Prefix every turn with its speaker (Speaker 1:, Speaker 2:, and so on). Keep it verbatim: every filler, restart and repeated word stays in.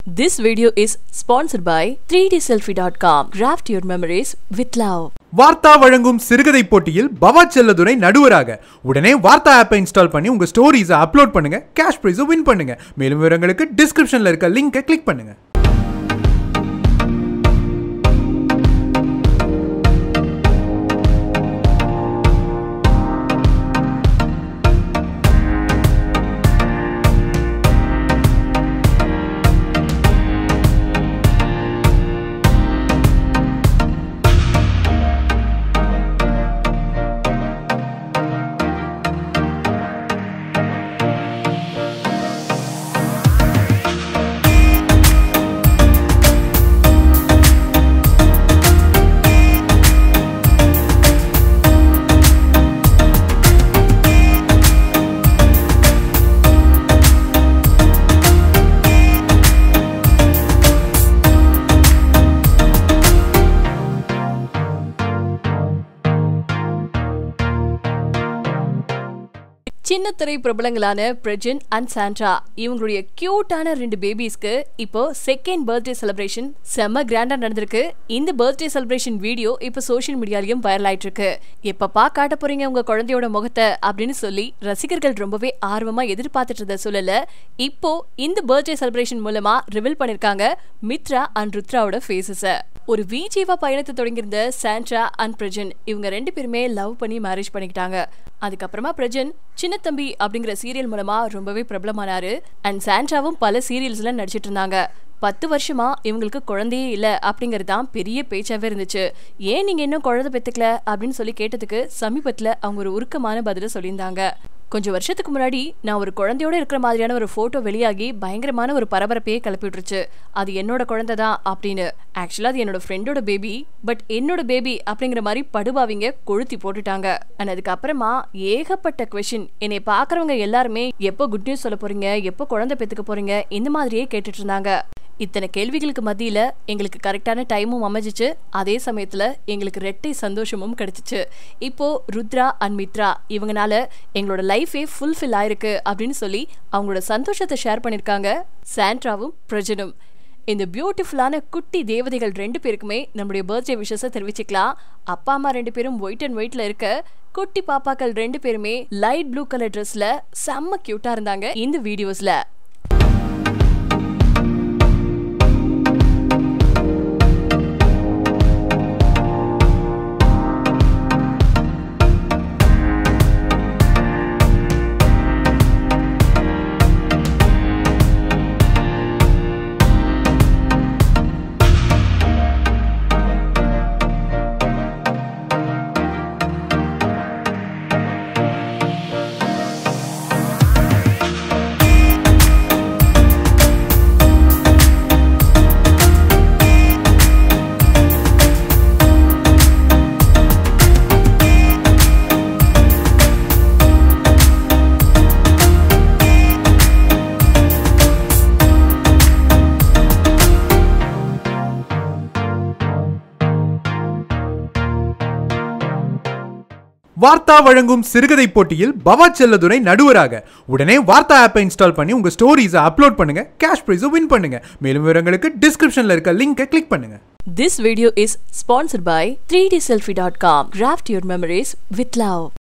Speaker 1: This video is sponsored by three D selfie dot com. Craft your memories with love.
Speaker 2: வார்த்தா வழங்கும் சிறுகதை போட்டியில் பவா செல்லதுரை நடுவராக. உடனே வார்த்தா ஆப்பை இன்ஸ்டால் பண்ணி உங்க ஸ்டோரிஸை அப்லோட் பண்ணுங்க, கேஷ் பிரைஸை வின் பண்ணுங்க. மேலும் விவரங்களுக்கு டிஸ்கிரிப்ஷன்ல இருக்க லிங்கை கிளிக் பண்ணுங்க.
Speaker 1: சின்ன திரை பிரபலங்களான பிரஜின் அண்ட் சாண்ட்ரா இவங்களுடைய கியூட்டான ரெண்டு பேபிஸ்க்கு இப்போ செகண்ட் பர்த்டே செலிப்ரேஷன் செம்ம கிராண்டா நடந்திருக்கு. இந்த பர்த்டே செலிப்ரேஷன் வீடியோ இப்போ சோஷியல் மீடியாலயும் வைரல் ஆயிட்டு இருக்கு. எப்பப்பா காட்ட போறீங்க உங்க குழந்தையோட முகத்தை அப்படின்னு சொல்லி ரசிகர்கள் ரொம்பவே ஆர்வமா எதிர்பார்த்துட்டு இருந்த சூழல்ல இப்போ இந்த பர்த்டே செலிப்ரேஷன் மூலமா ரிவீல் பண்ணிருக்காங்க மித்ரா அண்ட் ருத்ராவோட ஃபேஸஸ. ஒரு விஜேவா பயணத்தை தொடங்கியிருந்த சாண்ட்ரா அண்ட் பிரஜின் இவங்க ரெண்டு பேருமே லவ் பண்ணி மேரேஜ் பண்ணிக்கிட்டாங்க. அதுக்கப்புறமா பிரஜின் சின்ன தம்பி அப்படிங்கிற சீரியல் மூலமா ரொம்பவே பிரபலமானாரு. அண்ட் சாண்ட்ராவும் பல சீரியல்ஸ்ல நடிச்சிட்டு இருந்தாங்க. பத்து வருஷமா இவங்களுக்கு குழந்தையே இல்ல அப்படிங்கறதுதான் பெரிய பேச்சாவே இருந்துச்சு. ஏன் நீங்க இன்னும் குழந்தை பெத்துக்கல அப்படின்னு சொல்லி கேட்டதுக்கு சமீபத்துல அவங்க ஒரு உருக்கமான பதில சொல்லியிருந்தாங்க. கொஞ்சம் வருஷத்துக்கு முன்னாடி நான் ஒரு குழந்தையோட இருக்கிற மாதிரியான ஒரு போட்டோ வெளியாகி பயங்கரமான ஒரு பரபரப்பையே கிளப்பி விட்டுருச்சு. அது என்னோட குழந்தை தான் அப்படின்னு. ஆக்சுவலா அது என்னோட ஃப்ரெண்டோட பேபி, பட் என்னோட பேபி அப்படிங்கிற மாதிரி படுபாவிங்க கொளுத்தி போட்டுட்டாங்க. அண்ட் அதுக்கப்புறமா ஏகப்பட்ட குவெஸ்டின் என்னை பாக்குறவங்க எல்லாருமே எப்போ குட் நியூஸ் சொல்ல போறீங்க, எப்போ குழந்தை பெத்துக்க போறீங்க இந்த மாதிரியே கேட்டுட்டு இருந்தாங்க. இத்தனை கேள்விகளுக்கு மத்தியில எங்களுக்கு கரெக்டான டைமும் அமைஞ்சிச்சு. அதே சமயத்துல எங்களுக்கு ரெட்டை சந்தோஷமும் கிடைச்சிச்சு. இப்போ ருத்ரா அண்ட் மித்ரா இவங்கனால எங்களோட லைஃபே ஃபுல்ஃபில் ஆயிருக்கு அப்படின்னு சொல்லி அவங்களோட சந்தோஷத்தை ஷேர் பண்ணிருக்காங்க சாண்ட்ராவும் பிரஜனும். இந்த பியூட்டிஃபுல்லான குட்டி தேவதைகள் ரெண்டு பேருக்குமே நம்முடைய பர்த்டே விஷஸை தெரிவிச்சுக்கலாம். அப்பா அம்மா ரெண்டு பேரும் ஒயிட் அண்ட் ஒயிட்ல இருக்க குட்டி பாப்பாக்கள் ரெண்டு பேருமே லைட் ப்ளூ கலர் ட்ரெஸ்ல செம்ம கியூட்டா இருந்தாங்க இந்த வீடியோஸ்ல.
Speaker 2: வார்த்தா வழங்கும் சிறுகதை போட்டியில் பவா செல்லதுரை நடுவராக. உடனே வார்த்தா ஆப்பை இன்ஸ்டால் பண்ணி உங்க ஸ்டோரிஸை அப்லோட் பண்ணுங்க, கேஷ் பிரைஸை வின் பண்ணுங்க. மேலும் விவரங்களுக்கு டிஸ்கிரிப்ஷன்ல இருக்க லிங்கை கிளிக் பண்ணுங்க.
Speaker 1: This video is sponsored by three D selfie dot com. Craft your memories with love.